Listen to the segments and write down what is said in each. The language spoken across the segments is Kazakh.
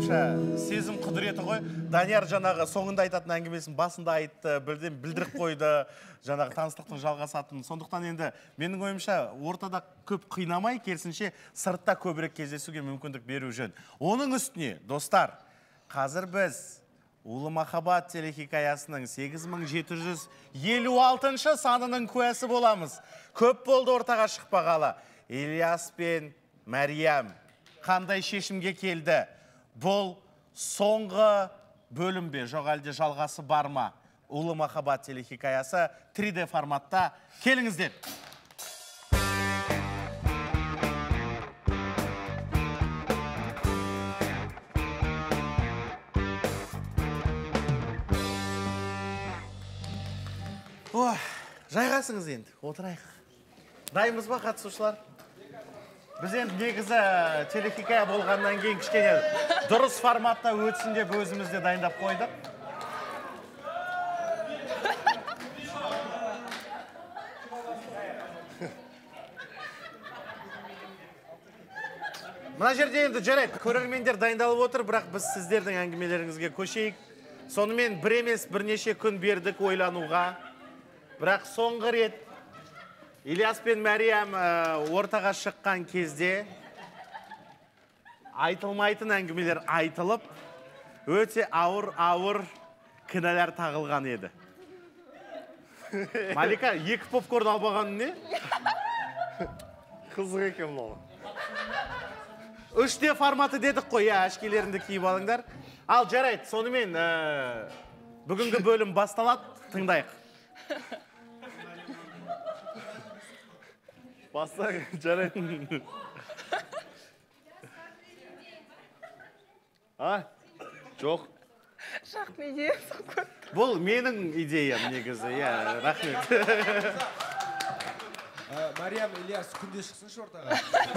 ойымша сезім құдіреті ғой. Данияр жаңағы соңында айтатын әңгімесін басында айтты, білдіріп қойды, жаңағы таныстықтың жалғасатын. Сондықтан енді менің ойымша ортада көп қинамай, керісінше сыртта көбірек кездесуге мүмкіндік беру жөн. Оның үстіне, достар, қазір біз Улы махаббат телехикаясының 8756 санының куәсі боламыз. Көп болды ортаға шықпағалы. Ильяс пен Мәриям қандай шешімге келді? Бұл соңғы бөлім бе, жоқ әлде жалғасы бар ма? Улы махаббат телехикаясы 3D форматта. Келіңіздер. Жайғасыңыз енді, отырайық. Дайынбыз ба, қатысушылар? Біз енді негізі телехикая болғаннан кейін кішкене дұрыс форматта өтсін деп өзімізде дайындап қойдық. Мына жерде енді жарайды, көрермендер дайындалып отыр, бірақ біз сіздердің әңгімелеріңізге көшейік. Сонымен бір емес бірнеше күн бердік ойлануға. Бірақ соңғы рет Ильяс пен Мәриям ортаға шыққан кезде айтылмайтын әңгімелер айтылып, өте ауыр кінәлар тағылған еді. Малика, 2 попкорн албаған не? Қызық екен бұл. 3D форматы дедік қой, әшкелеріңді киіп алыңдар. Ал жарайды, сонымен бүгінгі бөлім басталады, тыңдайық. Баста жарайды. Жоқ. Шақтың идеясы көп. Бұл менің идеям негізі, рахмет. Мәриям, Ильяс, күнде шықсыншы ортаға.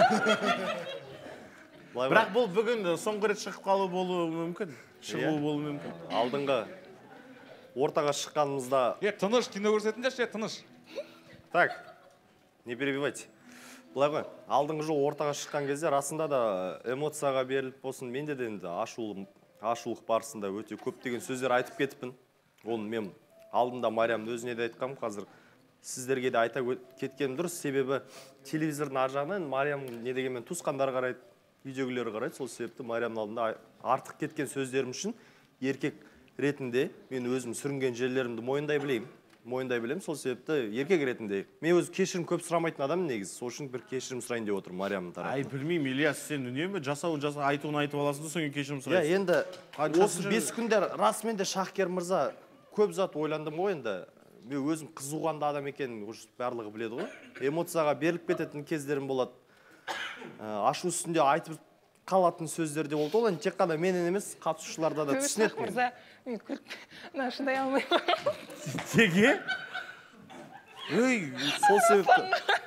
Бірақ бұл бүгін соңғы рет шығып қалу болуы мүмкін. Шығу болуы мүмкін. Алдыңғы ортаға шыққанымызда... Тыныш, кино көрсетіңдерші, тыныш. Так. Не перебивайте. Былай ғой, алдыңғы жол ортаға шыққан кезде расында да эмоцияға беріліп болсын, менде де енді ашулық барысында өте көптеген сөздер айтып кетіппін. Оны мен алдында Мариямды өзіне де айтқам, қазір сіздерге де айта кеткенім дұрыс, себебі телевизордың ар жағынан Мариям не дегенмен туысқандар қарайды, үйдегілер қарайды, сол себепті Мариямның алдында артық кеткен сөздерім үшін еркек ретінде мен өзім сүрінген жерлерімді мойындай білем, сол себепті еркек ретінде. Мен өзі кешірім көп сұрамайтын адам негізі, сол үшін бір кешірім сұрайын деп отыр Мариямның тарапынан. Ай, білмеймін, Ильяс, сен үнемі айтуын айтып аласың да, соң кешірім сұрайсың. Енді осы 5 күндер расымен де Шахкер мырза көп зат ойландым ғой енді. Мен өзім қызуғанды адам екенін барлығы біледі ғой. Эмоцияға беріліп кететін кездерім болады. Ашу үстінде айтып қалатын сөздерде болды. Ол тек қана менен емес, қатысушыларда да түсінеді. Мырза, мен күліп, шыдай алмаймын. Теге? Өй, сол себепті.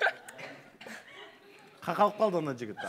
Қақалып қалды ана жігіт.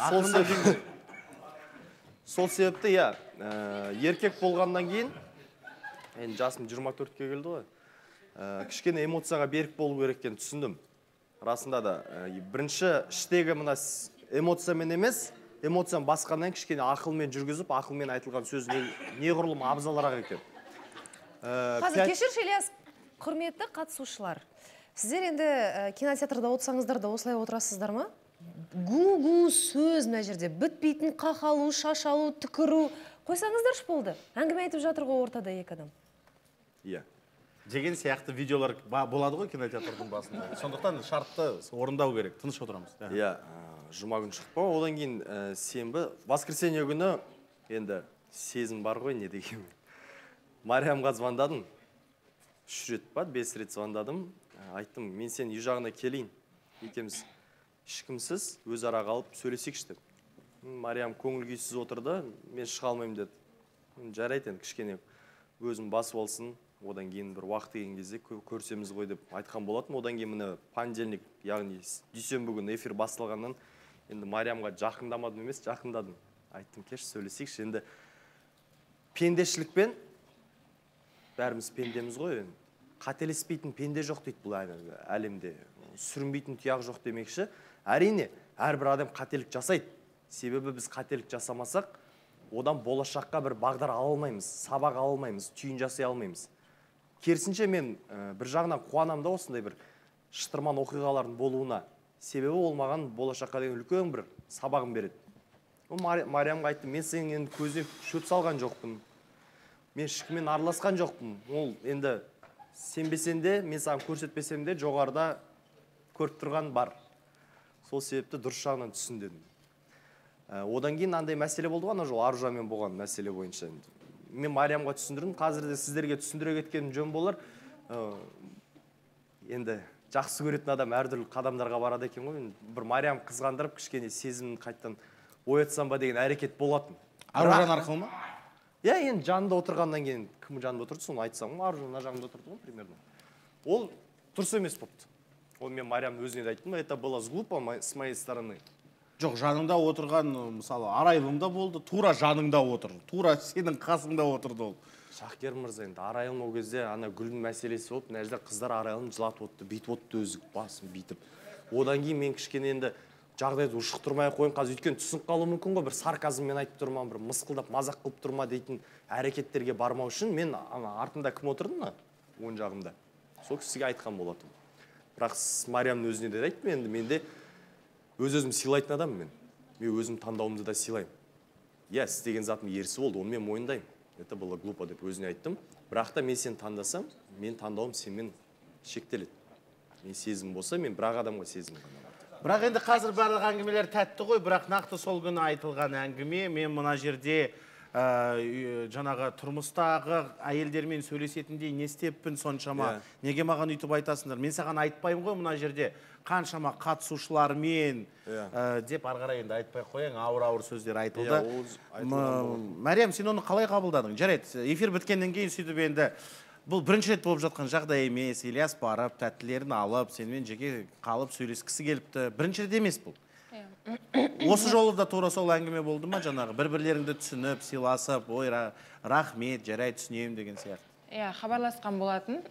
Сол себепті, еркек болғаннан кейін, енді жасым 24-ке келді ғой, кішкене эмоцияға берік болу керектен түсіндім. Расында да, бірінші іштегі мына эмоциямен емес, эмоцияны басқаннан кішкене ақылмен жүргізіп, ақылмен айтылған сөз неғұрлым абзалырақ екен. Қазір кешірші, Ильяс, құрметті қатысушылар. Сіздер енді кинотеатрда отырсаңыздар да осылай отырасыздар ма? Гу-гу сөз мына жерде. Бітпейтін қақалу, шашалу, түкіру. Қойсаңыздаршы болды. Әңгіме айтып жатыр ғой ортада екі адам. Иә. Деген сияқты видеолар болады ғой кинотеатрдың басында. Сондықтан шартты орындау керек. Тыныш отырамыз. Иә, жұма күн шықпа. Одан кейін сенбі, воскресенье күні енді сезім бар ғой, не деген. Мариямға звондадым. 3 рет па, 5 рет звондадым. Айттым, мен сен үй жағына келейін. Екеміз ешкімсіз өз ара қалып сөйлесекші деп. Мариям көңіл күйсіз отырды, мен шыға алмаймын деді. Жарайды енді кішкене өзім басып алсын, одан кейін бір уақыт деген кезде көрсеміз ғой деп айтқан болатын. Одан кейін міне понедельник, яғни дүйсенбі күні эфир басталғаннан енді Мариямға жақындамадым емес, жақындадым. Айттым, кеш сөйлесекші. Енді пендешілікпен бәріміз пендеміз ғой. Қателеспейтін пенде жоқ дейді бұл әлемде. Сүрінбейтін тұяқ жоқ демекші. Әрине, әрбір адам қателік жасайды. Себебі біз қателік жасамасақ, одан болашаққа бір бағдар ала алмаймыз, сабақ ала алмаймыз, түйін жасай алмаймыз. Керісінше мен бір жағынан қуанам да осындай бір шытырман оқиғалардың болуына. Себебі ол маған болашаққа деген үлкен бір сабағын береді. Мариямға айттым, мен сенің енді көзіне шөп салған жоқпын. Мен ешкіммен араласқан жоқпын. Ол енді сенбесен де, мен саған көрсетпесем де жоғарыда көріп тұрған бар. Сол себепті дұрыс жағынан түсін дедім. Одан кейін андай мәселе болды ғана жол Аружанмен болған мәселе бойынша. Мен Мариямға түсіндірдім, қазір де сіздерге түсіндіре кеткенім жөн болар. Енді жақсы көретін адам әртүрлі қадамдарға барады екен ғой. Бір Мариям қызғандырып, кішкене сезімін қайттан оятсам ба деген әрекет болатын. Аружан арқылы ма? Иә, енді жанында отырғаннан кейін кім жанында отырды, соны айтсам, Аружан жанында отырды ғой примерно. Ол дұрыс емес болыпты. Ол мен Мариям өзіне де айттым, это было глупо с моей стороны. Жоқ, жаныңда отырған, мысалы, арайлымда болды, тура жаныңда отыр. Тура сенің қасыңда отырды ол. Шахкер мырза, енді арайлым ол кезде ана гүлдің мәселесі болып, мына жерде қыздар арайлым жылатып отты, бүйтіп отты өзі басын бүйтіп. Одан кейін мен кішкене енді жағдайды ушықтырмай қойын, қазір өйткені түсініп қалуы мүмкін ғой, бір сарказммен айтып тұрма, бір мысқылдап, мазақ қылып тұрма дейтін әрекеттерге бармау үшін мен артында кім отырды ма? Оң жағымда. Сол кісіге айтқан болатым. Бірақ Мариямның өзіне де айттым, енді менде өз-өзім сыйлайтын адаммын мен. Мен өзім таңдауымды да сыйлаймын. Иә, істеген затым ерсі болды, оны мен мойындаймын. Это было глупо деп өзіне айттым. Бірақ та мен сені таңдасам, мен таңдауым сенмен шектеледі. Мен сезім болса, мен бір адамға сезім ғана бар. Бірақ енді қазір барлық әңгімелер тәтті ғой, бірақ нақты сол күні айтылған әңгіме, мен мына жерде жаңағы тұрмыстағы әйелдермен сөйлесетіндей не істеппін соншама, неге маған үйтіп айтасыңдар? Мен саған айтпаймын ғой мына жерде қаншама қатысушылармен деп арғара енді айтпай қояң, ауыр-ауыр сөздер айтылды. Мариям, сен оны қалай қабылдадың? Жарайды, эфир біткеннен кейін сөйтіп енді бұл бірінші рет болып жатқан жағдай емес, Ильяс барып, тәттілерін алып, сенімен жеке қалып сөйлескісі келіпті. Бірінші рет емес бұл. Осы жолы да тура сол әңгіме болды ма жаңағы? Бір-бірлеріңді түсініп, сыйласып, ой, рахмет, жарай түсінемін деген сияқты. Иә, хабарласқан болатын.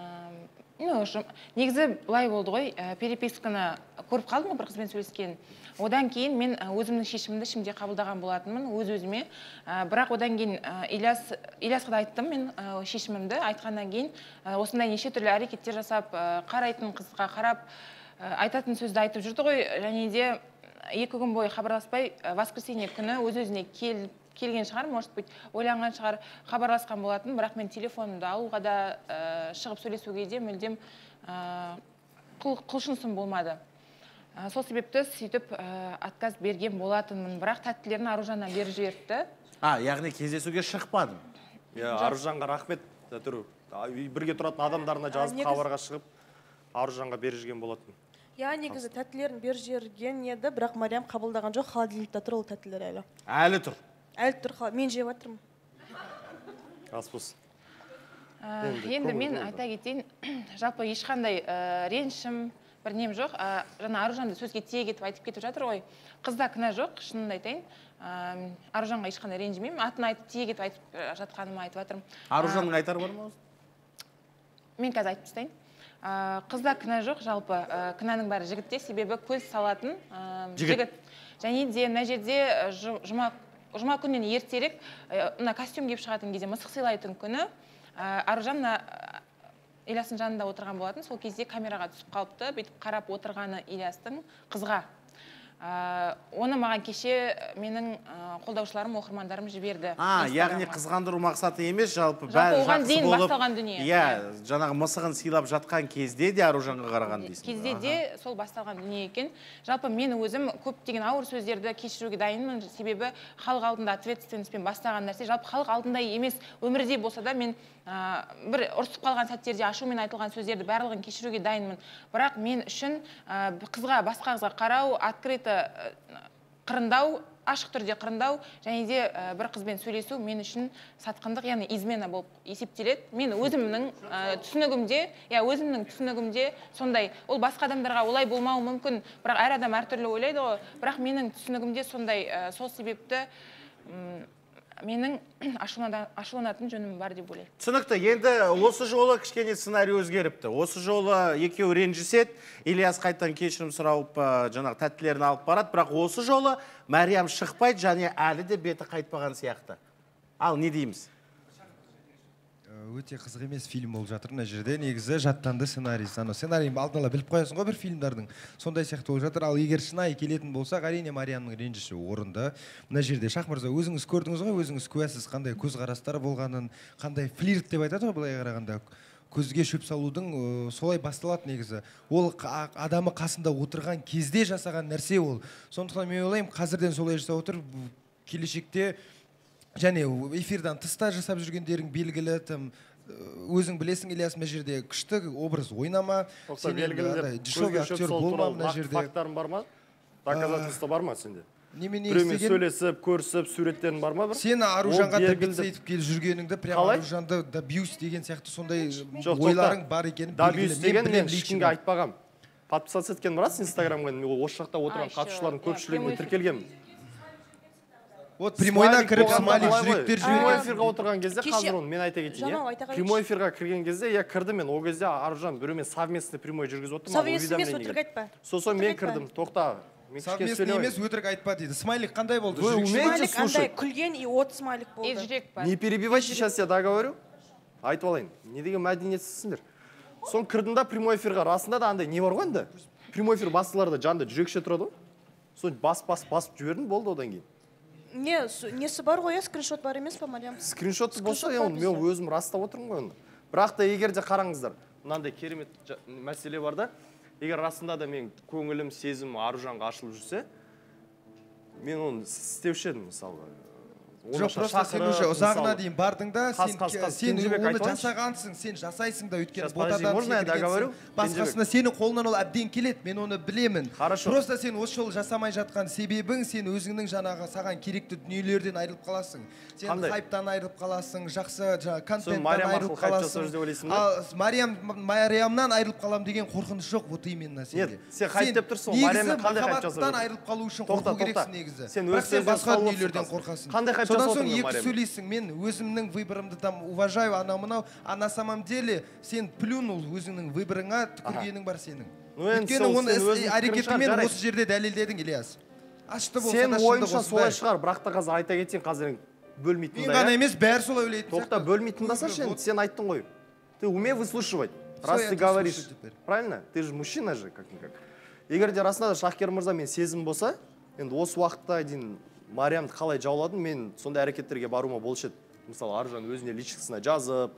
Негізі былай болды ғой, переписканы көріп қалдым ғой бір қызбен сөйлескен. Одан кейін мен өзімнің шешімімді ішімде қабылдаған болатынмын өз-өзіме. Бірақ одан кейін Ильясқа да айттым мен шешімімді. Айтқаннан кейін осындай неше түрлі әрекеттер жасап, қарайтын қызға қарап, айтатын сөзді айтып жүрді ғой. Және де 2 күн бойы хабарласпай, воскресенье күні өз-өзіне келген шығар, может быть, ойланған шығар, хабарласқан болатын. Бірақ мен телефонымды алуға да шығып сөйлесуге де мүлдем құлшынысым болмады. Сол себепті сөйтіп отказ берген болатынмын, бірақ тәттілерін Аружаннан беріп жіберіпті. Яғни кездесуге шықпадым. Аружанға рахмет, бірге тұратын адамдарына жазып хабарға шығып, Аружанға беріп жүрген болатын. Негізі тәттілерін беріп жіберген еді, бірақ Мариям қабылдаған жоқ, холодильникте тұр ол тәттілер әлі. Әлі тұр. Әлі тұр, мен жеп жатырмын. Рас болсын. Енді мен айта кетейін, жалпы ешқандай ренішім, бір нем жоқ. Жаңа Аружанды сөзге тие кетіп айтып кетіп жатыр ғой. Қызда кінә жоқ, шынымды айтайын. Аружанға ешқандай ренжімеймін. Атын айтып тие кетіп айтып жатқаныма айтып жатырмын. Аружанның айтар бар ма? Мен қазір айтып тастайын. Қызда кінә жоқ, жалпы кінәнің бәрі жігітте, себебі көз салатын жігіт. Және де мына жерде жұма күннен ертерек костюм киіп шығатын кезде мысық сыйлайтын күні Аружан Ильястың жанында отырған болатын. Сол кезде камераға түсіп қалыпты, бүйтіп қарап отырғаны Ильястың қызға. Оны маған кеше менің қолдаушыларым, оқырмандарым жіберді. Яғни қызғандыру мақсаты емес, жалпы бәрі жақсы болып. Басталған дүние. Жаңағы мысығын сыйлап жатқан кезде де Аружанға қараған дейсің. Кезде де сол басталған дүние екен. Жалпы мен өзім көптеген ауыр сөздерді кешіруге дайынмын, себебі халық алдында ответственностьпен бастаған нәрсе. Жалпы халық алдында емес, өмірде болса да мен бір ұрсып қалған сәттерде ашумен айтылған сөздерді барлығын кешіруге дайынмын. Бірақ мен үшін басқа қызға қарау, открыто қырындау, ашық түрде қырындау, және де бір қызбен сөйлесу мен үшін сатқындық, яғни измена болып есептеледі. Мен өзімнің түсінігімде сондай. Ол басқа адамдарға олай болмауы мүмкін, бірақ әр адам әртүрлі ойлайды ғой. Бірақ менің түсінігімде сондай. Сол себепті менің ашуланатын жөнім бар деп ойлаймын. Түсінікті. Енді осы жолы кішкене сценарий өзгеріпті. Осы жолы екеуі ренжіседі. Ильяс қайттан кешірім сұрауып жаңағы тәттілерін алып барады. Бірақ осы жолы Мәриям шықпайды, және әлі де беті қайтпаған сияқты. Ал не дейміз? Өте қызық емес фильм болып жатыр мына жерде. Негізі жаттанды сценарий. Сценарийін алдын ала біліп қоясың ғой бір фильмдардың. Сондай сияқты болып жатыр. Ал егер шынайы келетін болсақ, әрине Мариямның ренжіші орынды. Мына жерде Шах мырза, өзіңіз көрдіңіз ғой, өзіңіз куәсіз қандай көзқарастар болғанын, қандай флирт деп айтады ғой былай қарағанда. Көзге шөп салудың солай басталады негізі. Ол адамы қасында отырған кезде жасаған нәрсе ол. Сондықтан мен ойлаймын, қазірден солай жасап отыр, келешекте және эфирдан тыста жасап жүргендерің белгілі, өзің білесің, Ильяс, мына жерде күшті образ ойнама, көзге шөп салу туралы фактарың бар ма? Доказательство бар ма сенде? Біреумен сөйлесіп, көрісіп, суреттерің бар ма бір? Сені Аружанға добиться етіп келіп жүргеніңді, прям Аружанды добьюсь деген сияқты сондай ойларың бар екенін белгілі. Добьюсь деген мен ешкімге айтпағам. Подписаться еткен рас Инстаграмға, мен осы жақта отырған қатысушылардың көпшілігіне тіркелгенмін. Вот прямойна кіріп смайлик жүректер прямой эфирға отырған кезде, қазір оны мен айта кетейін, прямой эфирға кірген кезде, я кірдім, мен ол кезде Аружан біреумен совместный прямой жүргізіп отырмын. Совместный емес, өтірік айтпа. Сосын мен кірдім, тоқта. Совместный емес, өтірік айтпа дейді. Смайлик қандай болды? Смайлик андай күлген и от смайлик болды. Не перебивайте, сейчас я договорю. Айтып алайын, не деген мәдениетсізсіңдер. Соң кірдім да прямой эфирға, расында да андай не бар ғой енді? Прямой эфир бастыларда жанында жүрекше тұрады ғой. Соң басып жібердім, болды одан кейін. Несі бар ғой, скриншот бар емес па, Мариям? Скриншоты болса, мен өзім растап отырмын ғой оны. Бірақ та егер де қараңыздар, мынандай керемет мәселе бар да, егер расында да мен көңілім, сезім Аружанға ашылып жүрсе, мен оны істеуші едім, мысалға. Жоқ, просто сен уже ұзағына дейін бардың да, сен оны жасағансың, сен жасайсың да, өйткені ботадан секіргенсің. Басқасына сенің қолынан ол әбден келеді, мен оны білемін. Просто сен осы жолы жасамай жатқан себебің, сен өзіңнің жаңағы саған керекті дүниелерден айырылып қаласың. Сен хайптан айырылып қаласың, жақсы контенттан айырылып қаласың. Мариямнан айырылып қалам деген қорқыныш жоқ, вот именно сенде. Сен хайп деп тұрсың, Мариямнан қандай хайп жасап махаббаттан айырылып қалу үшін қорқу керексің негізі. Бірақ сен басқа дүниелерден қорқасың. Содан соң екі сөйлейсің, мен өзімнің выборымды там уважаю, анау-мынау, а на самом деле сен плюнул өзіңнің выборыңа, түкіргенің бар сенің. Өйткені оны әрекетімен осы жерде дәлелдедің, Ильяс. Ашты болса да шынды ойынша солай шығар, бірақ та қазір айта кетейін, қазір бөлмейтін да. Мен ғана емес, бәрі солай ойлайтын. Тоқта, бөлмейтін дасашы, сен айттың ғой. Ты умей выслушивать, раз ты говоришь. Правильно? Ты же мужчина же, как-никак. Егер де расында да Шахкер мырза мен сезім болса, енді осы уақытта дейін Мариямды қалай жауладым, мен сондай әрекеттерге баруыма болшы еді. Мысалы, Аружан өзіне личностына жазып,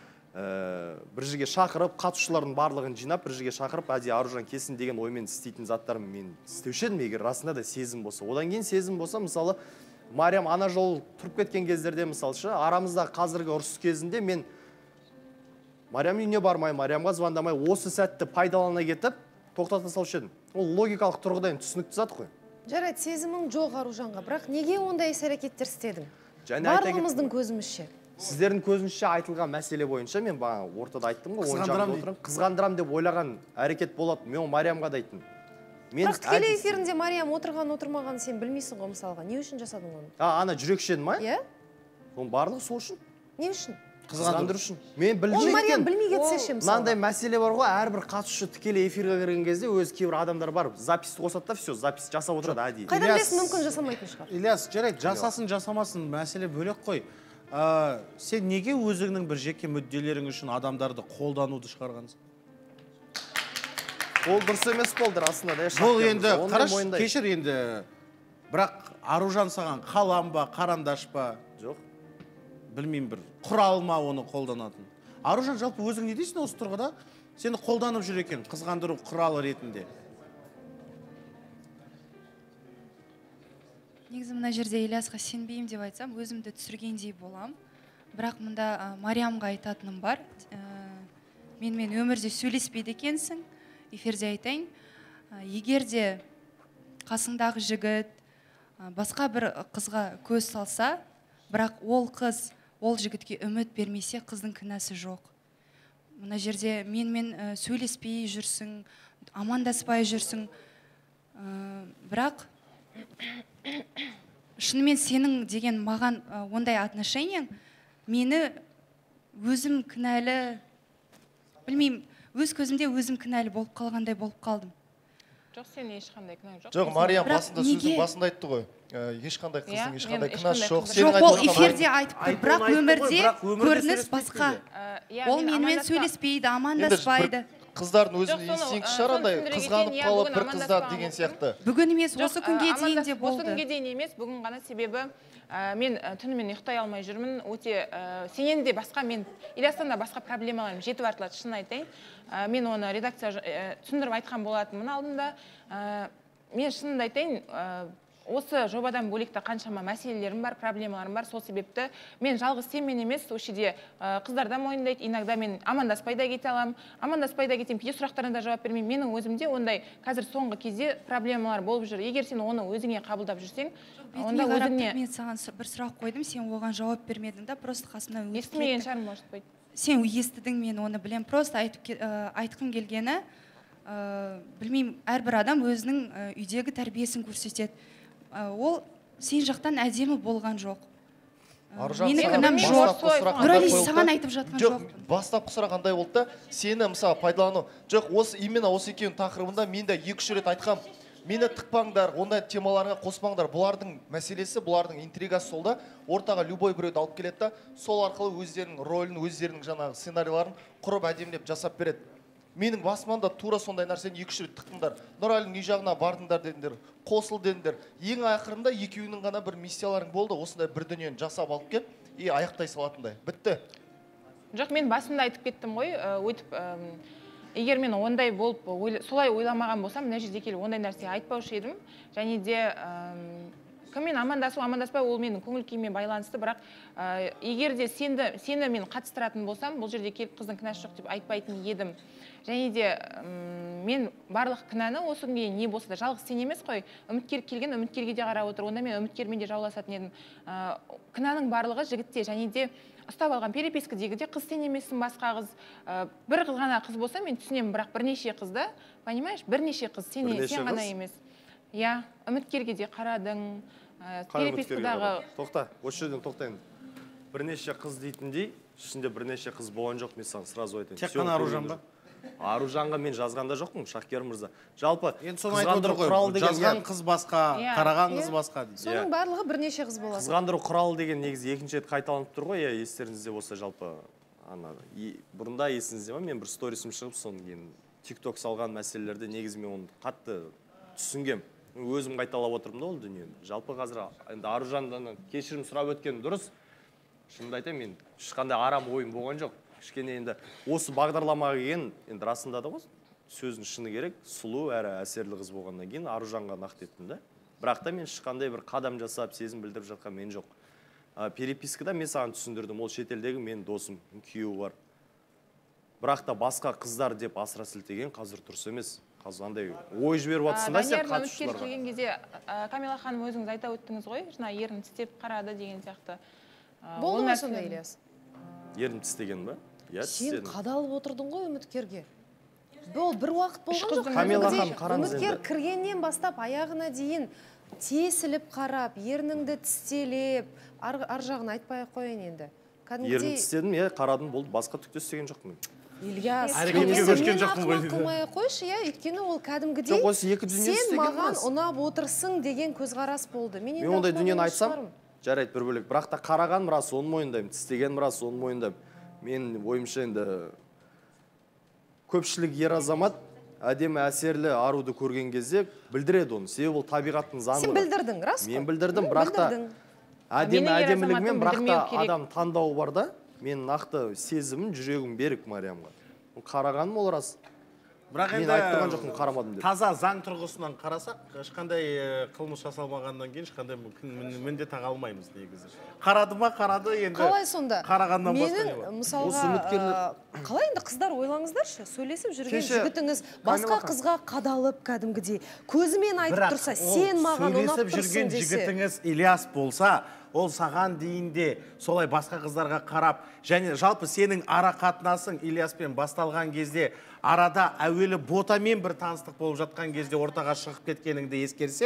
бір жерге шақырып, қатысушылардың барлығын жинап, бір жерге шақырып, әдейі Аружан келсін деген оймен істейтін заттарым мен істеуші едім, егер расында да сезім болса. Одан кейін сезім болса, мысалы, Мариям ана жол тұрып кеткен кездерде, мысалшы, арамызда қазіргі ұрыс кезінде мен Мариям үйіне бармай, Мариямға звондамай, осы сәтті пайдалана кетіп, тоқтата салушы едім. Ол логикалық тұрғыдан түсінікті зат қой. Жарайды, сезімің жоқ Аружанға, бірақ неге ондай іс-әрекеттер істедің? Барлығымыздың көзімізше. Сіздердің көзіңізше айтылған мәселе бойынша мен бағана ортада айттым ғой, қызғандырам деп ойлаған әрекет болады. Мен Мариямға да айттым. Бірақ тікелей эфирінде Мариям отырған-отырмағанын сен білмейсің ғой, мысалға. Не үшін жасадың оны? Ана жүрекшен ма? Иә. Оның барлығы сол үшін. Не үшін? Қызғандыру үшін. Мен ол Мариям білмей кетсе ше, мысалға. Мынандай мәселе бар ғой, әрбір қатысушы тікелей эфирге кірген кезде өз кейбір адамдар бар, запись қосады да, все, запись жасап отырады әдейі. Қайдан білесің, мүмкін жасамайтын шығар. Ильяс, жарайды, жасасын, жасамасын, мәселе бөлек қой. Сен неге өзіңнің бір жеке мүдделерің үшін адамдарды қолдануды шығарғансың? Ол дұрыс емес болды расында да. Бұл енді, қараш, кешір енді, бірақ Аружан саған қалам ба, қарандаш па? Жоқ. Білмеймін, бір құрал ма оны қолданатын. Аружан жалпы өзің не дейсің осы тұрғыда? Сені қолданып жүр екен, қызғандыру құралы ретінде. Негізі мына жерде Ильясқа сенбеймін деп айтсам, өзімді түсіргендей болам. Бірақ мұнда Мариямға айтатыным бар. Менімен өмірде сөйлеспейді екенсің, эфирде айтайын. Егер де қасыңдағы жігіт басқа бір қызға көз салса, бірақ ол қыз ол жігітке үміт бермесе, қыздың кінәсі жоқ. Мына жерде менімен сөйлеспей жүрсің, амандаспай жүрсің, бірақ шынымен сенің деген маған ондай отношениең мені өзім кінәлі, білмеймін, өз көзімде өзім кінәлі болып қалғандай болып қалдым. Жоқ, сен ешқандай кінәң жоқ. Жоқ, Мариям Бірақ басында неге? сөздің басында айтты ғой. Ешқандай қыздың Иә, ешқандай мен кінәсі ешқандай жоқ. қыздың- Сенің Жоқ, ол айтып отырған- эфирде айтып тұр, бірақ өмірде көрініс сөйлеспейді басқа. Иә, Ол мен менімен амандаспа- сөйлеспейді, Енді амандаспайды. бір қыздардың Жоқ, өзінің соны, инстинкті соны шығар андай түсіндіре қызғанып кетейін, иә, қалып бүгін бір қыздар амандаспаған деген болсын. сияқты. Бүгін емес, Жоқ, осы күнге дейін де Осы болды. күнге дейін емес, бүгін ғана, себебі мен түнімен ұйықтай алмай жүрмін. Өте сенен де басқа, мен Ильястан да басқа проблемаларым жетіп артылады, шын айтайын. Мен оны редакция түсіндіріп айтқан болатынмын алдында. Мен шынымды айтайын, осы жобадан бөлекте қаншама мәселелерім бар, проблемаларым бар. Сол себепті мен жалғыз сенмен емес, осы жерде қыздар да мойындайды. Иногда мен амандаспай да кете аламын, амандаспай да кетемін, кейде сұрақтарына да жауап бермеймін. Менің өзімде ондай қазір соңғы кезде проблемалар болып жүр. Егер сен оны өзіңе қабылдап жүрсең, онда Бетіңе қарап өзіңе мен саған бір сұрақ қойдым, сен оған жауап бермедің да, просто қасымнан өтіп естімеген кеттің. шығармын, может быть. Сен естідің, мен оны білем, просто айтқым келгені, білмеймін, әрбір адам өзінің үйдегі тәрбиесін көрсетеді. Ол сен жақтан әдемі болған жоқ. Менің кінәм жоқ. Нұрали, саған айтып жатқан жоқ. жоқпын. Бастапқы сұрақ қандай болды да, сені мысалы пайдалану. Жоқ, осы именно осы екеуінің тақырыбында мен де 2-3 рет айтқам. Мені тықпаңдар, ондай темаларға қоспаңдар. Бұлардың мәселесі, бұлардың интригасы сол да, ортаға любой біреуді алып келеді да, сол арқылы өздерінің рөлін, өздерінің жаңағы сценарийларын құрып әдемілеп жасап береді. Менің басымнан да тура сондай нәрсені 2-3 рет тықтыңдар. Нұралінің үй жағына бардыңдар дедіңдер, қосыл дедіңдер. Ең ақырында екеуінің ғана бір миссияларың болды, осындай бір дүниені жасап алып кеп, аяқтай салатындай. Бітті. Жоқ, мен басында айтып кеттім ғой, өйтіп, егер мен ондай болып, солай ойламаған болсам, мына жерде келіп ондай нәрсе айтпаушы едім. Және де кіммен амандасу, амандаспай, ол менің көңіл күйіме байланысты, бірақ егер де сені мен қатыстыратын болсам, бұл жерде келіп қыздың кінәсі жоқ деп айтпайтын едім. Және де мен барлық кінәні осы күнге не болса да, жалғыз сен емес қой, үміткер келген, үміткерге де қарап отыр, онда мен үміткермен де жауласатын едім. Кінәнің барлығы жігітте, және де ұстап алған перепискадегі де қыз сен емессің, басқа қыз. Бір қыз ғана қыз болса, мен түсінемін, бірақ бірнеше қызда, понимаешь, бірнеше қыз, сен ғана емес. Иә, үміткерге де қарадың, перепискадағы... Тоқта, осы жерден тоқтайын. Бірнеше қыз дейтіндей, ішінде бірнеше қыз болған жоқ, мен саған сразу айтайын. Тек қана Аружан ба? Аружанға мен жазғанда жоқпын, Шахкер мырза. Жалпы, енді соны айтып отыр ғой, жазған қыз басқа, қараған қыз басқа дейді. Соның барлығы бірнеше қыз болады. Қызғандыру құралы деген негізі екінші рет қайталанып тұр ғой, естеріңізде болса, жалпы бұрында есіңізде ма, мен бір сторисім шығып, соны кейін TikTok салған мәселелерде негізі мен оны қатты түсінгем. Өзім қайталап отырмын да ол дүниені. Жалпы қазір енді Аружандан кешірім сұрап өткен дұрыс. Шынымды айтайын, мен ешқандай арам ойым болған жоқ. Кішкене енді осы бағдарламаға келген, енді расында да ғой, сөздің шыны керек, сұлу әрі әсерлі қыз болғаннан кейін Аружанға нақты еттім да. Бірақ та мен ешқандай бір қадам жасап, сезім білдіріп жатқан мен жоқ. Перепискада мен саған түсіндірдім, ол шетелдегі мен досым, күйеуі бар. Бірақ та басқа қыздар деп асыра сілтеген қазір дұрыс емес. Қазір андай ой жіберіп жатсың да сен қатысушыларға. келген кезде Камила ханым өзіңіз айта өттіңіз ғой, жаңа ерін тістеп қарады деген сияқты. Болды ма сонда, Ильяс? Ерін тістеген ба? Сен қадалып отырдың ғой үміткерге. Ол бір уақыт болған жоқ. Камила ханым, қараңыз енді. Үміткер кіргеннен бастап аяғына дейін тесіліп қарап, ерніңді тістелеп, ар жағын айтпай ақ қояйын енді. Ерін тістедім, қарадым, болды, басқа түк те істеген жоқпын. Ильяс, әрекетке көшкен жоқпын ғой мен дейді. қылмай ақ қойшы, өйткені ол кәдімгідей Жоқ, осы екі дүние сен істеген маған емес. ұнап отырсың деген көзқарас болды. Мен ондай дүниені айтсам, жарайды бір бөлек. Бірақ та қараған рас, оны мойындаймын, тістеген рас, оны мойындаймын. Мен ойымша енді көпшілік ер азамат әдемі әсерлі аруды көрген кезде білдіреді оны. Себебі ол табиғаттың заңы. Сен білдірдің, рас қой? Мен білдірдім, бірақ та әдемілігімен, бірақ та адам таңдауы бар да. Мен нақты сезімім, жүрегім берік Мариямға. Қарағаным ол рас. Бірақ Мен айтып тұрған жоқпын, қарамадым деп. Таза заң тұрғысынан қарасақ, ешқандай қылмыс жасалмағаннан кейін ешқандай міндет таға алмаймыз негізі. Қарады ма, қарады, енді қалай сонда? Қарағаннан басқа не бар? Менің мысалға, қалай енді қыздар ойлаңыздаршы, сөйлесіп жүрген жігітіңіз басқа қызға қадалып кәдімгідей, көзімен айтып тұрса, сен маған ұнап тұрсың десе. Сөйлесіп жүрген жігітіңіз Ильяс болса, ол саған дейінде солай басқа қыздарға қарап, және жалпы сенің ара қатынасың Ильяспен басталған кезде арада әуелі ботамен бір таныстық болып жатқан кезде ортаға шығып кеткеніңді ескерсең,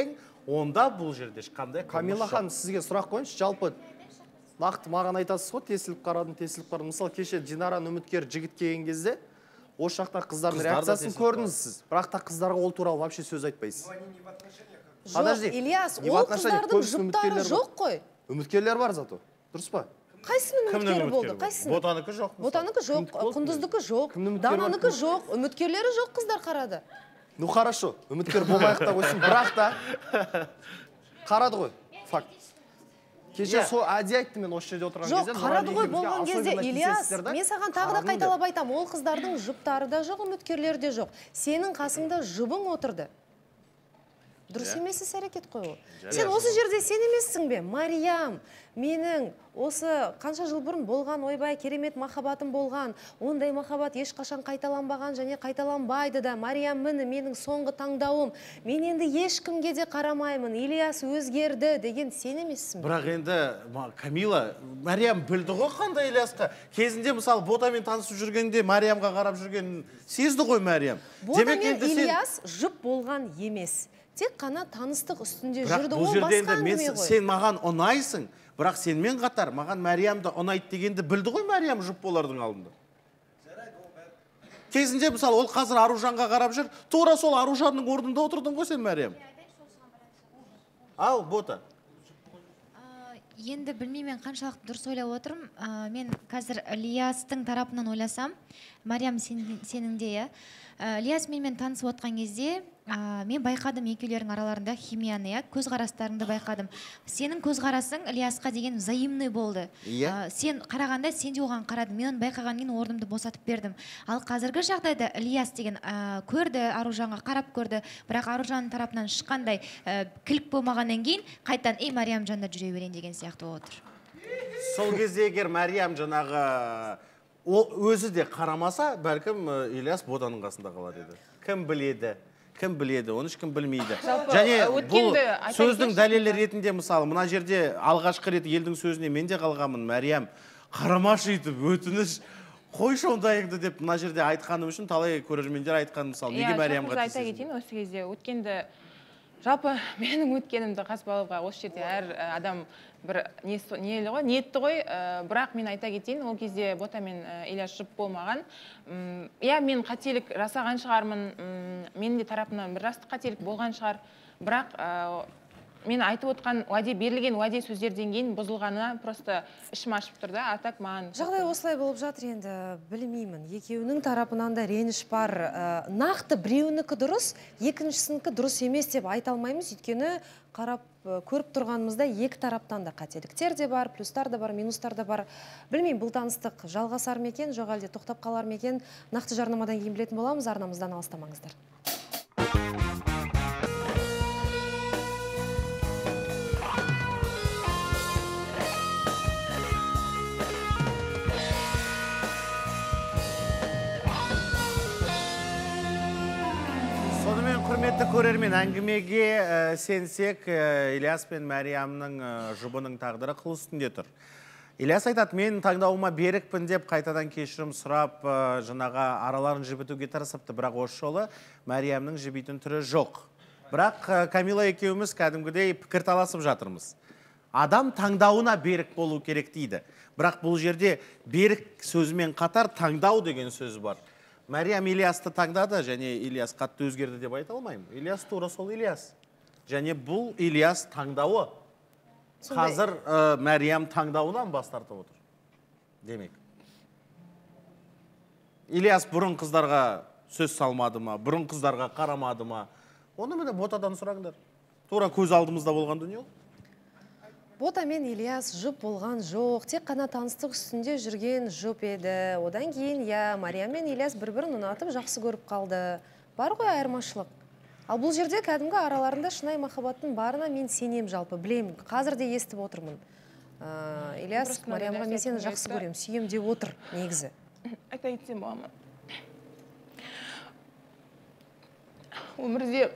онда бұл жерде ешқандай Камила ханым, сізге сұрақ қойыңызшы, жалпы нақты маған айтасыз ғой, тесіліп қарадым. Мысалы, кеше Динараны үміткер жігіт келген кезде, осы жақтағы қыздардың реакциясын көрдіңіз сіз. Бірақ та қыздарға ол туралы вообще сөз айтпайсыз. Жоқ, Ильяс, ол қыздардың жұптары жоқ қой. Үміткерлер бар зато. Дұрыс па? Қайсының үміткері болды? Қайсының? Ботаныкі жоқ. Ботаныкі жоқ, Құндыздікі жоқ, Дананыкі жоқ, үміткерлері жоқ қыздар қарады. Ну хорошо, үміткер болмайық та қойсын, бірақ та қарады ғой, факт. Кеше сол әдей айтты мен осы жерде отырған кезде. Жоқ, қарады ғой болған кезде, Ильяс, мен саған тағы да қайталап айтам, ол қыздардың жұптары да жоқ, үміткерлері де жоқ. Сенің қасыңда жұбың отырды. Дұрыс емес іс әрекет қой ол. Сен осы жерде сен емессің бе? Мариям, менің осы қанша жыл бұрын болған ойбай керемет махаббатым болған. Ондай махаббат ешқашан қайталанбаған және қайталанбайды да. Мариям, міне менің соңғы таңдауым. Мен енді ешкімге де қарамаймын. Ильяс өзгерді деген сен емессің бе? Бірақ енді Камила, Мариям білді ғой қандай Ильясқа. Кезінде мысалы Ботамен танысып жүргенде Мариямға қарап жүргенін сезді ғой Мариям. Ботамен Ильяс жұп болған емес. Тек қана таныстық үстінде жүрді, ол басқа әңгіме ғой. Сен маған ұнайсың, бірақ сенмен қатар маған Мариямды ұнайды дегенді білді ғой Мариям жұп болардың алдында. Кезінде мысалы ол қазір Аружанға қарап жүр, тура сол Аружанның орнында отырдың ғой сен Мариям. Ал, Бота. Енді білмеймін қаншалықты дұрыс ойлап отырмын. Мен қазір Ильястың тарапынан ойласам, Мариям сенің де, Ильяс менімен танысып отқан кезде, мен байқадым екеулердің араларында химияны, көзқарастарыңды байқадым. Сенің көзқарасың Ильясқа деген взаимный болды. Сен қарағанда, сен де оған қарадың. Мен оны байқаған кейін орнымды босатып бердім. Ал қазіргі жағдайда Ильяс деген көрді, Аружанға қарап көрді, бірақ Аружанның тарапынан шыққандай кілік болмағаннан кейін қайтадан Мариям жанында жүре берейін деген сияқты отыр. Сол кезде егер Мариям жаңағы өзі де қарамаса, бәлкім Ильяс Ботаның қасында қалар еді. Кім біледі? Кім біледі, оны ешкім білмейді. Және бұл сөздің дәлелі ретінде мысалы, мына жерде алғашқы рет елдің сөзіне мен де қалғамын, Мариям, қарамашы етіп, өтініш, қойшы ондайыңды деп мына жерде айтқаным үшін талай көрермендер айтқан мысалы, неге Мариямға айта кетейін осы кезде өткенді, жалпы менің өткенімді қаспалауға осы жерде әр адам бір ниетті ғой, бірақ мен айта кетейін, ол кезде Бота мен Ильяс жұп болмаған. Мен қателік жасаған шығармын, мен де тарапынан бір растық қателік болған шығар, бірақ мен айтып отқан берілген уәде сөздерден кейін бұзылғанына просто ішім ашып тұр да, атак маған. Жағдай осылай болып жатыр енді, білмеймін. Екеуінің тарапынан да реніш бар. Нақты біреуінікі дұрыс, екіншісінікі дұрыс емес деп айта алмаймыз, өйткені қарап көріп тұрғанымызда екі тараптан да қателіктер де бар, плюстар да бар, минустар да бар. Білмеймін, бұл таныстық жалғасар ма екен, жоқ әлде тоқтап қалар ма екен, нақты жарнамадан кейін білетін боламыз, арнамыздан алыстамаңыздар. Сонымен құрметті көрермен, әңгімеге сенсек, Ильяс пен Мариямның жұбының тағдыры қыл үстінде тұр. Ильяс айтады, мен таңдауыма берікпін деп қайтадан кешірім сұрап, жаңаға араларын жібітуге тырысыпты, бірақ осы жолы Мариямның жібейтін түрі жоқ. Бірақ Камила екеуміз кәдімгідей пікір таласып жатырмыз. Адам таңдауына берік болу керек дейді. Бірақ бұл жерде берік сөзімен қатар таңдау деген сөз бар. Мариям Ильясты таңдады, және Ильяс қатты өзгерді деп айта алмаймын. Ильяс тура сол Ильяс. Және бұл Ильяс таңдауы. Қазір Мариям таңдауынан бас тартып отыр. Демек. Ильяс бұрын қыздарға сөз салмады ма, бұрын қыздарға қарамады ма? Оны міне Ботадан сұраңдар. Тура көз алдымызда болған дүние ол. Бота мен Ильяс жұп болған жоқ, тек қана таныстық үстінде жүрген жұп еді. Одан кейін, Мариям мен Ильяс бір-бірін ұнатып жақсы көріп қалды. Бар ғой айырмашылық. Ал бұл жерде кәдімгі араларында шынайы махаббаттың барына мен сенем жалпы, білем. Қазір де естіп отырмын. Ильяс, Мариямға мен сені жақсы көрем, сүйем деп отыр негізі. Айта кетсем бола ма? Өмірде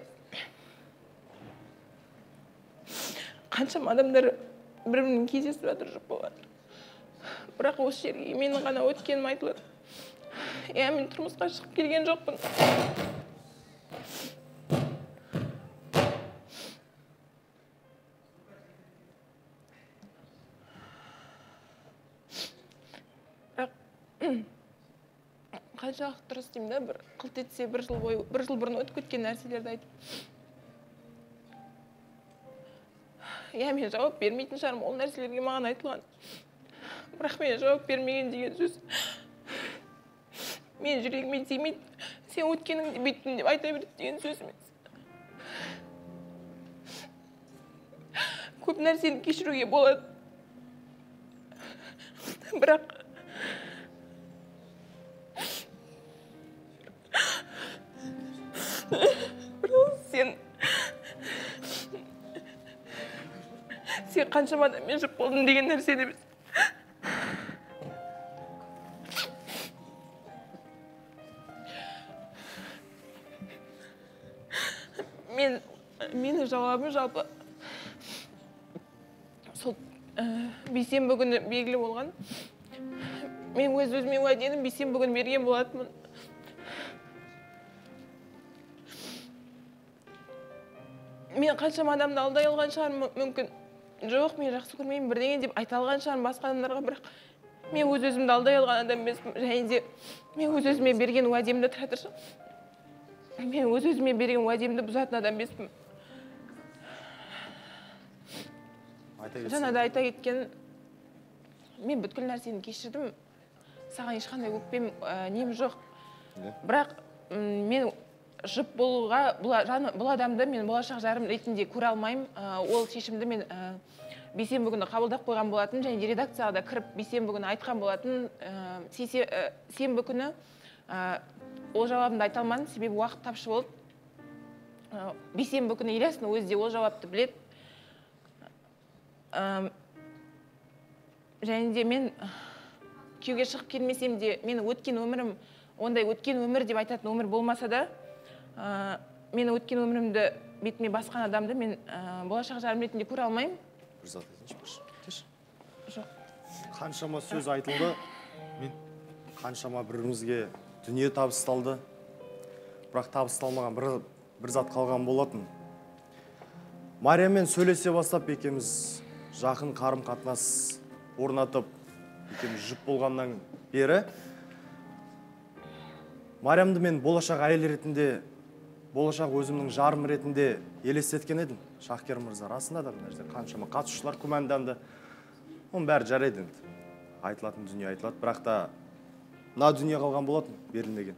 қаншама адамдар бір-бірінің кездесіп жатыр, жұп болады. Бірақ осы жерге менің ғана өткенім айтылады. Мен тұрмысқа шығып келген жоқпын. қаншалықты дұрыс деймін да, бір қылт етсе бір жыл бұрын өтіп кеткен нәрселерді айтып. Иә, мен жауап бермейтін шығармын ол нәрселерге маған айтылған. Бірақ мен жауап бермеген деген сөз. Мен жүрегіме тимейді, сен өткеніңді беттің деп айта береді деген сөз емес. Көп нәрсені кешіруге болады. Бірақ сен қаншама адаммен жұп болдың деген нәрсені біз. Менің жауабым жалпы сол бейсенбі күні белгілі болған. Мен өз-өзіме уәдені бейсенбі күні берген болатынмын. Мен қаншама адамды алдай алған шығармын мүмкін. Жоқ, мен жақсы көрмеймін бірдеңе деп айта алған шығармын басқа адамдарға, бірақ мен өз-өзімді алдай алған адам емеспін. Және де мен өз-өзіме берген уәдемді тұра тұршы. Мен өз-өзіме берген уәдемді бұзатын адам емеспін. Жаңа да айта кеткен, мен бүткіл нәрсені кешірдім. Саған ешқандай өкпем нем жоқ. Бірақ мен жұп болуға бұл адамды мен болашақ жарым ретінде көре алмаймын. Ол шешімді мен бейсенбі күні қабылдап қойған болатын, және де редакцияға да кіріп бейсенбі күні айтқан болатын. Сенбі күні ол жауабымды айта алмадым, себебі уақыт тапшы болды. Бейсенбі күні Ильястың өзі де ол жауапты біледі. Және де мен күйеуге шығып келмесем де, мені өткен өмірім, ондай өткен өмір деп айтатын өмір болмаса да, мені өткен өмірімді бетіме басқан адамды мен болашақ жарым ретінде көре алмаймын. Бір зат айтыңызшы. Жоқ. Қаншама сөз айтылды, қаншама бірімізге дүние табысталды, бірақ табысталмаған бір зат қалған болатын. Марияммен сөйлесе бастап екеуміз жақын қарым қатынас орнатып, екеуміз жұп болғаннан бері Мариямды мен болашақ әйел ретінде, болашақ өзімнің жарым ретінде елестеткен едім. Шахкер мырза, расында да қаншама қатысушылар күмәнданды. Оның бәрі жарайды енді. Айтылатын дүние айтылады, бірақ та мына дүние қалған болатын, берілмеген.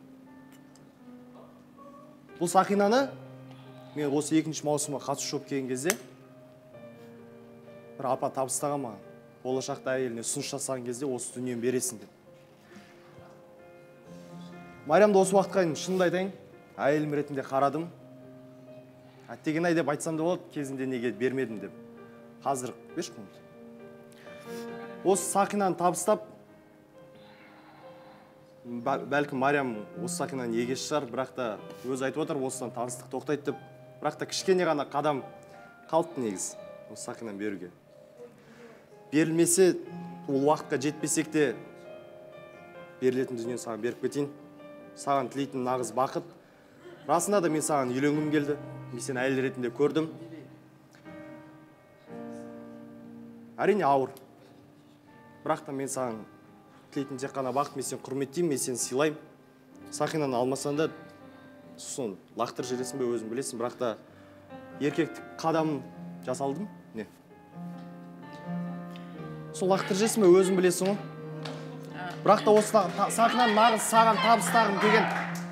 Бұл сақинаны мен осы 2-ші маусымға қатысушы болып келген кезде бір апа табыстаған маған. Болашақта әйеліне ұсыныс жасаған кезде осы дүниені бересің деп. Мариямды осы уақытқа дейін шынымды айтайын, әйелім ретінде қарадым. Әттеген ай деп айтсам да болады, кезінде неге бермедім деп. Қазір 5 күн. Осы сақинаны табыстап, бәлкім Мариям осы сақинаны егесі шығар, бірақ та өзі айтып отыр, осыдан таныстық тоқтайды деп. Бірақ та кішкене ғана қадам қалды негіз осы сақинаны беруге. Берілмесе, ол уақытқа жетпесек те берілетін дүниені саған беріп кетейін. Саған тілейтін нағыз бақыт. Расында да мен саған үйленгім келді. Мен сені әйел ретінде көрдім. Әрине ауыр. Бірақ та мен саған тілейтін тек қана бақыт, мен сені құрметтеймін, мен сені сыйлаймын. Сақинаны алмасан да соны лақтыр жересің бе өзің білесің, бірақ та еркектік қадам жасалдым. Не? Сол лақтыр жересің бе өзің білесің ғой. Бірақ та осы сақинаны нағыз саған табыстағым деген.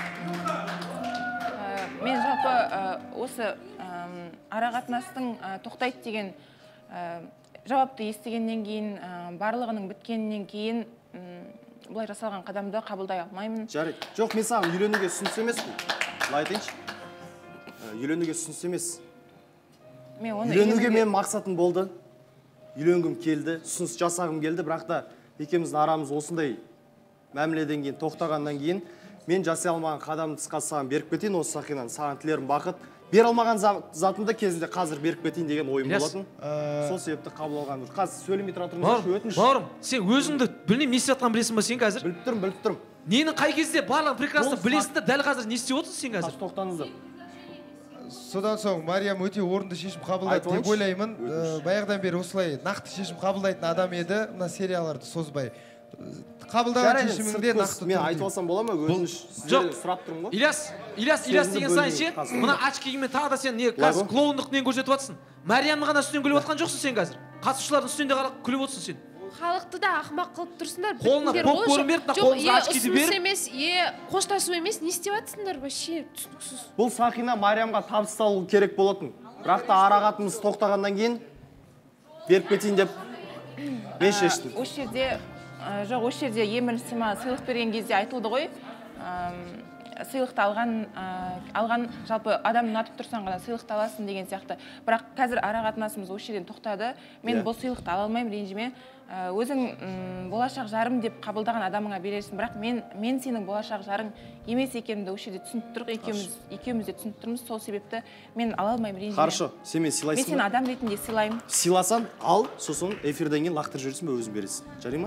Мен жалпы осы арақатынастың тоқтайды деген жауапты естігеннен кейін, барлығының біткеннен кейін бұлай жасалған қадамды қабылдай алмаймын. Жарайды. Жоқ, мен саған үйленуге ұсыныс емес бұл. Былай айтайыншы. Үйленуге ұсыныс емес. Үйленуге мен мақсатым болды. Үйленгім келді, ұсыныс жасағым келді, бірақ та екеуміздің арамыз осындай мәміледен кейін, тоқтағаннан кейін мен жасай алмаған қадамды қысқасы саған беріп кетейін, осы сақинаны саған тілерім бақыт. Бер алмаған затымды кезінде қазір беріп кетейін деген ойым болатын. Сол себепті қабыл алған. Қазір сөйлемей тұра тұрыңызшы, өтініш. Бауырым, сен өзіңді білмеймін, не істеп жатқанын білесің ба сен қазір? Біліп тұрмын. Нені қай кезде барлығын прекрасно білесің де, дәл қазір не істеп отырсың сен қазір? Тоқтаңыздар. Содан соң Мариям өте орынды шешім қабылдады деп ойлаймын. Баяғыдан бері осылай нақты шешім қабылдайтын адам еді, мына серияларды созбай. қабылдаған шешіміңде нақты мен айтып алсам бола ма? Өтініш сіздерден сұрап тұрмын ғой. Ильяс деген сайын ше, мына очкиіңмен тағы да сен не қазір клоундық нен көрсетіп жатсың. Мариямны ғана үстінен күліп отқан жоқсың сен қазір. Қатысушылардың үстінде қарап күліп отырсың сен. Халықты да ақымақ қылып тұрсыңдар. Қолына попкорн беріп, қолыңызға очкиді беріп. Емес, қоштасу емес, не істеп жатсыңдар вообще түсініксіз. Бұл Сақина Мариямға табыс салу керек болатын. Бірақ та арағатымыз тоқтағаннан кейін беріп кетейін деп мен шештім. Осы жерде жоқ, осы жерде ең бірінші маған сыйлық берген кезде айтылды ғой. Сыйлықты алған жалпы адам ұнатып тұрсаң ғана сыйлықты аласың деген сияқты. Бірақ қазір арақатынасымыз осы жерден тоқтады. Мен бұл сыйлықты ала алмаймын, ренжіме. Өзің болашақ жарым деп қабылдаған адамыңа бересің, бірақ мен сенің болашақ жарың емес екенімді осы жерде түсініп тұрық, екеуміз де түсініп тұрмыз. Сол себепті мен ала алмаймын, ренжіме. Хорошо, сен мен сыйлайсың ба? Мен сені адам ретінде сыйлаймын. Сыйласаң, ал, сосын эфирден кейін лақтырып жібересің бе, өзің бересің. Жарай ма?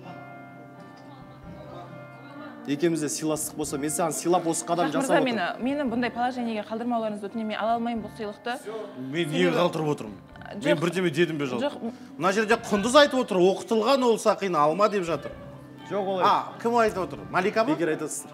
Екеумізде сыйластық болса, мен саған сыйлап осы қадам жасап отырмын. Мені бұндай положениеге қалдырмауларыңызды өтінемін, мен ала алмаймын бұл сыйлықты. Мен неге қалдырып отырмын? Мен бірдеме дедім бе жалпы? Мына жерде Құндыз айтып отыр, оқытылған ол Сақина алма деп жатыр. Жоқ олай. Кім айтып отыр? Малика ма? Бекер айтасыздар.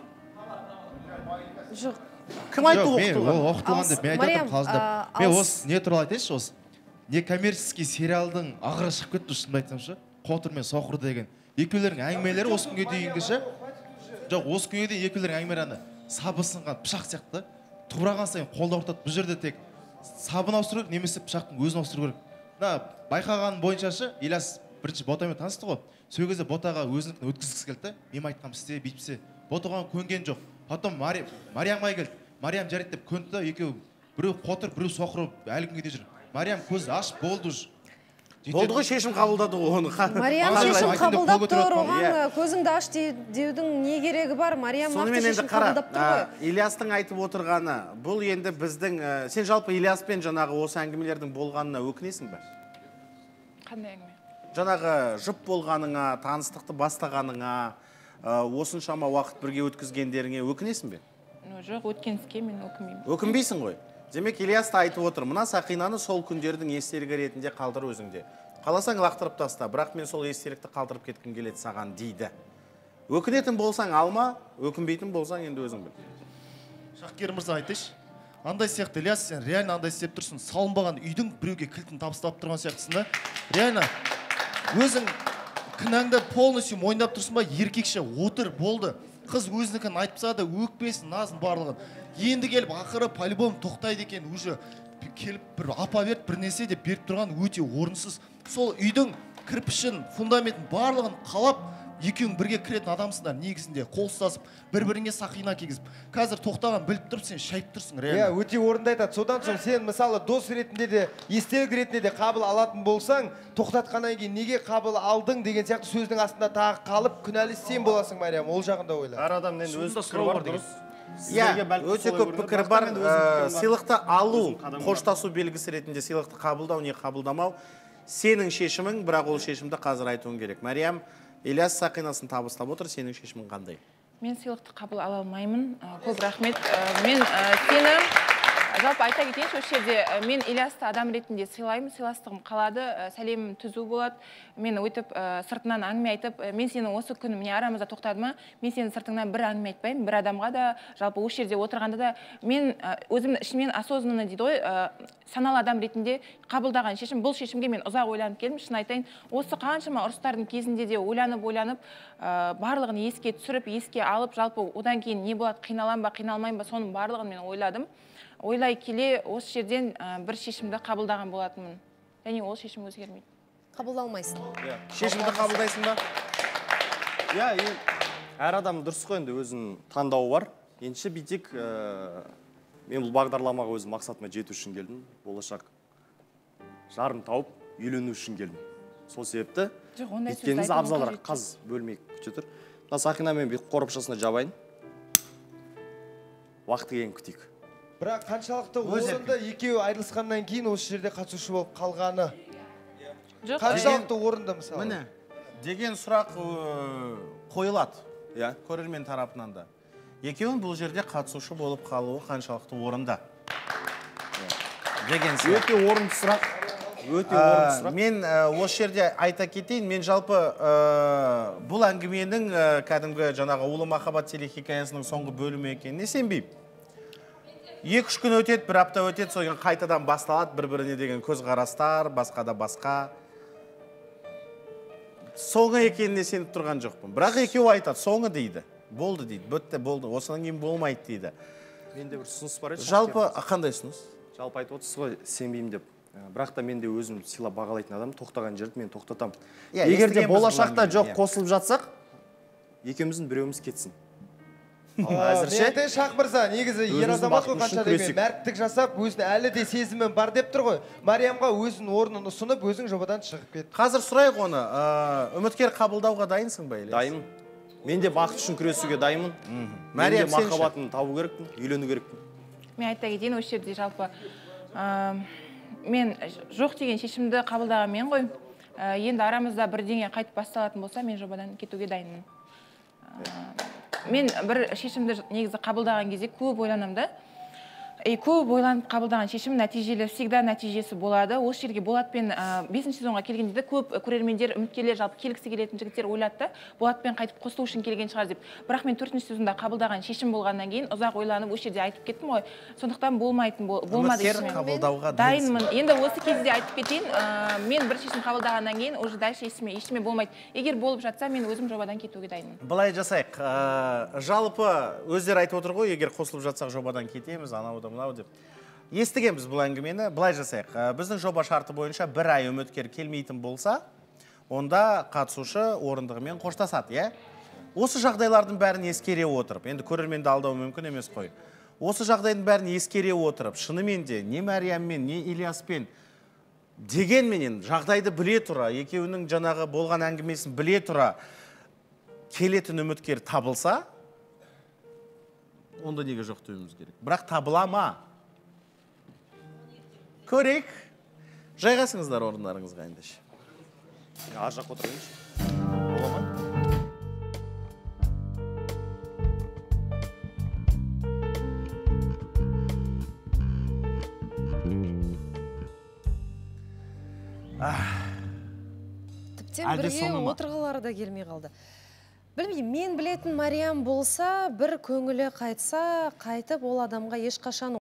Жоқ. Кім айтты оқытылған? Ол оқытылған деп мен айтатым қалжындап. Мен осы не туралы айтайыншы осы. Не коммерческий сериалдың ағыры шығып кетті шынымды айтсам ше. Қотыр мен Соқыр деген. Екеулерінің әңгімелері осы күнге дейінгі ше. Жоқ, осы күнге дейін екеулерінің әңгімелері сабы сынған пышақ сияқты. Тураған сайын қолда ортады. Бұл жерде тек сабын ауыстыру керек, немесе пышақтың өзін ауыстыру керек. Мына байқаған бойынша ше, Ильяс бірінші Ботамен танысты ғой. Сол кезде Ботаға өзінікін өткізгісі келді. Мен айтқам істе, бүйтпесе. Бота оған көнген жоқ. Потом Мариямға келді. Мариям жарайды деп көнді, екеуі біреу Қотыр, біреу Соқыр әлі күнге де жүр. Мариям көз ашып болды уже. Болды ғой, шешім қабылдады оны. Мариям шешім қабылдап тұр, оған көзіңді аш деудің не керегі бар? Мариям нақты шешім қабылдап тұр ғой. Ильястың айтып отырғаны, бұл енді біздің, сен жалпы Ильяспен жаңағы осы әңгімелердің болғанына өкінесің бе? Қандай әңгіме? Жаңағы жұп болғаныңа, таныстықты бастағаныңа, осыншама уақыт бірге өткізгендеріңе өкінесің бе? Жоқ, өткен іске мен өкінбеймін. Өкінбейсің ғой. Демек, Ильяс та айтып отыр, мына Сақинаны сол күндердің естелігі ретінде қалдыр өзіңде. Қаласаң лақтырып таста, бірақ мен сол естелікті қалдырып кеткім келеді саған дейді. Өкінетін болсаң алма, өкінбейтін болсаң енді өзің біл. Шақкер мырза айтайшы. Андай сияқты, Ильяс, сен реально андай істеп тұрсың. Салынбаған үйдің біреуге кілтін табыстап тұрған сияқтысың да. Реально, өзің кінәңді полностью мойындап тұрсың ба, еркекше отыр, болды. Қыз өзінікін айтпса да өкпесін, назын барлығын. Енді келіп, ақыры по-любому тоқтайды екен, уже келіп бір апа беріп, бір нәрсе деп беріп тұрған өте орынсыз. Сол үйдің кірпішін, фундаментін барлығын қалап, екеуің бірге кіретін адамсыңдар негізінде, қол ұстасып, бір-біріңе Сақина кигізіп. Қазір тоқтаған біліп тұрып, сен шайып тұрсың, реально. Өте орынды айтады. Содан соң сен мысалы дос ретінде де, естелік ретінде де қабыл алатын болсаң, тоқтатқаннан кейін неге қабыл алдың деген сияқты сөздің астында тағы қалып, күнәлі сен боласың, Мариям. Ол жағында ойла. Әр адамның өз пікірі бар дұрыс. Өте көп пікір бар. Сыйлықты алу, қоштасу белгісі ретінде сыйлықты қабылдау, не қабылдамау сенің шешімің, бірақ ол шешімді қазір айтуың керек. Мариям, Ильяс Сақинасын табыстап отыр, сенің шешімің қандай? Мен сыйлықты қабыл ала алмаймын. Көп рахмет. Мен сені жалпы айта кетейінші, осы жерде мен Ильясты адам ретінде сыйлаймын, сыйластығым қалады, сәлемім түзу болады. Мен өйтіп сыртынан әңгіме айтып, мен сені осы күні міне арамызда тоқтады ма, мен сені сыртыңнан бір әңгіме айтпаймын, бір адамға да, жалпы осы жерде отырғанда да, мен өзім ішімнен осознанно дейді ғой, саналы адам ретінде қабылдаған шешім, бұл шешімге мен ұзақ ойланып келдім, шын айтайын. Осы қаншама ұрыстардың кезінде де ойланып, барлығын еске түсіріп, еске алып, жалпы одан кейін не болады, қиналам ба, қиналмайым ба, соның барлығын мен ойладым. Ойлай келе осы жерден бір шешімді қабылдаған болатынмын. Және ол шешім өзгермейді. Қабылдалмайсың. Шешімді қабылдайсың ба? Әр адам дұрыс қой, енді өзінің таңдауы бар. Енші бүйтек, мен бұл бағдарламаға өзім мақсатыма жету үшін келдім. Болашақ жарым тауып, үйлену үшін келдім. Сол себепті, еткеніміз абзалырақ қаз бөлмей күте тұр. Сақинамен бір қорапшасына жабайын. Уақыты кейін күтейік. Бірақ қаншалықты орынды екеуі айырылысқаннан кейін осы жерде қатысушы болып қалғаны? Қаншалықты орынды мысалы? Міне, деген сұрақ қойылады. Көрермен тарапынан да. Екеуін бұл жерде қатысушы болып қалуы қаншалықты орынды? Деген сұрақ. Өте орынды сұрақ. Өте орынды сұрақ. Мен осы жерде айта кетейін, мен жалпы бұл әңгіменің кәдімгі жаңағы Улы махаббат телехикаясының соңғы бөлімі екеніне сенбеймін. 2-3 күн өтеді, бір апта өтеді, содан қайтадан басталады бір-біріне деген көзқарастар, басқа да басқа. Соңы екеніне сеніп тұрған жоқпын. Бірақ екеуі айтады, соңы дейді. Болды дейді, бітті, болды, осынан кейін болмайды дейді. Менде бір ұсыныс бар еді. Жалпы қандай ұсыныс? Жалпы айтып отырсыз ғой, сенбеймін деп. Бірақ та мен де өзім сыйлап бағалайтын адам, тоқтаған жерді мен тоқтатамын. Егер де болашақта жоқ қосылып жатсақ, екеуміздің біреуіміз кетсін. Әзірше Шах мырза, негізі ер азамат қой, қанша деген мәрттік жасап, өзіне әлі де сезімі бар деп тұр ғой. Мариямға өзінің орнын ұсынып, өзің жобадан шығып кет. Қазір сұрайық оны, үміткер қабылдауға дайынсың ба? Дайынмын. Мен де бақыт үшін күресуге дайынмын. Мен де махаббатын табу керекпін, үйлену керекпін. Мен айта кетейін, осы жерде жалпы мен жоқ деген шешімді қабылдаған мен ғой. Енді арамызда бірдеңе қайтып басталатын болса, мен жобадан кетуге дайынмын. Мен бір шешімді негізі қабылдаған кезде көп ойланамын да. Көп ойланып қабылдаған шешім нәтижелі, всегда нәтижесі болады. Осы жерге Болатпен 5-ші сезонға келгенде де көп көрермендер, үміткерлер, жалпы келгісі келетін жігіттер ойлады, Болатпен қайтып қосылу үшін келген шығар деп. Бірақ мен 4-ші сезонда қабылдаған шешім болғаннан кейін ұзақ ойланып осы жерде айтып кеттім ғой. Сондықтан болмады үміткер қабылдауға дайынмын. Енді осы кезде айтып кетейін, мен бір шешім қабылдағаннан кейін уже дальше ештеме болмайды. Егер болып жатса, мен өзім жобадан кетуге дайынмын. Былай жасайық. Жалпы өздері айтып отыр ғой, егер қосылып жатсақ жобадан кетеміз, анауды мынау деп. Естігенбіз бұл әңгімені. Былай жасайық. Біздің жоба шарты бойынша бір ай үміткер келмейтін болса, онда қатысушы орындығымен қоштасады, иә? Осы жағдайлардың бәрін ескере отырып, енді көрерменді алдау мүмкін емес қой. Осы жағдайдың бәрін ескере отырып, шынымен де не Марияммен, не Ильяспен дегенменен жағдайды біле тұра, екеуінің жаңағы болған әңгімесін біле тұра келетін үміткер табылса, онда неге жоқ деуіміз керек. Бірақ табыла ма? Көрейік. Жайғасыңыздар орындарыңызға ендеше. Ар жақ отырайыншы. Бола ма? Тіптен бірге отырғылары да келмей қалды. Білмеймін, мен білетін Мариям болса, бір көңілі қайтса, қайтып ол адамға ешқашан